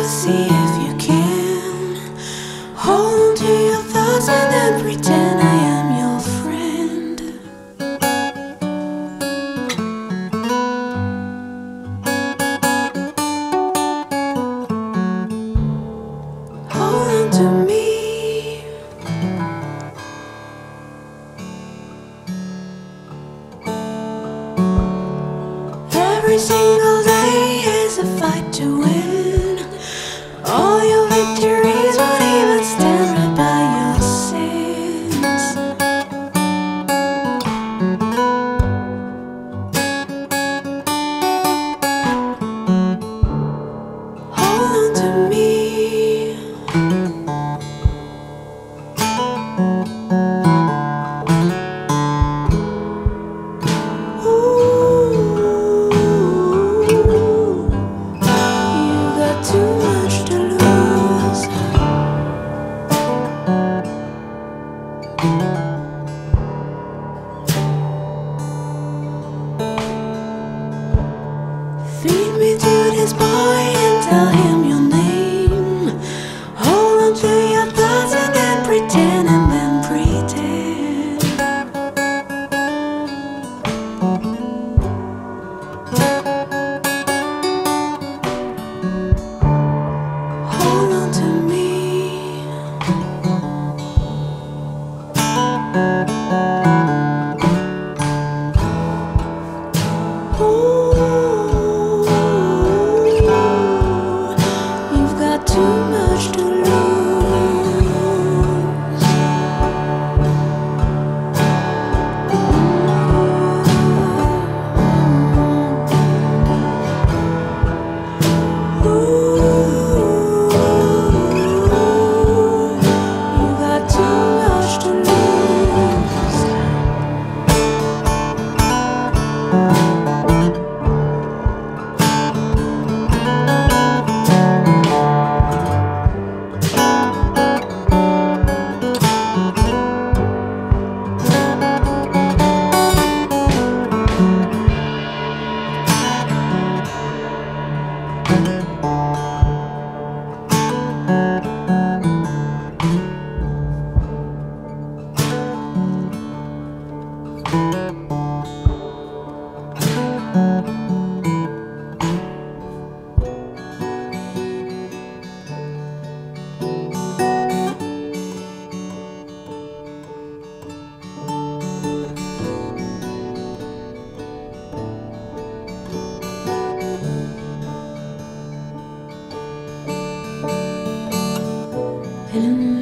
see if you can hold on to your thoughts and then pretend I am your friend. Hold on to me. Every single day is a fight to win. All your victories won't even stand right by your sins. Hold on to me. Too much to lose. Feed me to this boy and tell him your name. Hold on to your thoughts and then pretend and then pretend. Hold on to me. Ooh, you've got too much to lose. In